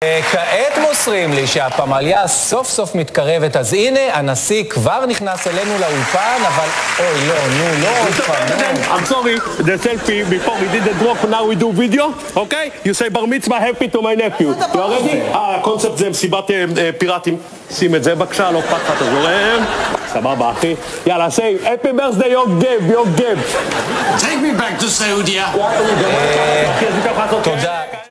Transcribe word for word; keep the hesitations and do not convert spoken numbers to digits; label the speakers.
Speaker 1: כעת מוסרים לי שהפמליה סוף סוף מתקרבת, אז הנה, הנשיא כבר נכנס אלינו לאולפן, אבל אוי, לא, נו, לא עוד פעם.
Speaker 2: I'm sorry, the selfie, before we did the drop, now we do video, okay? You say בר מצווה happy to my nephew. You are ready? הקונספט זה מסיבת פיראטים. שים את זה בבקשה, לא אכפת לך, אתה זורם. סבבה, אחי. יאללה, say, happy birthday, your Gab, your Gab.
Speaker 3: Take me back to Saudi.
Speaker 1: תודה.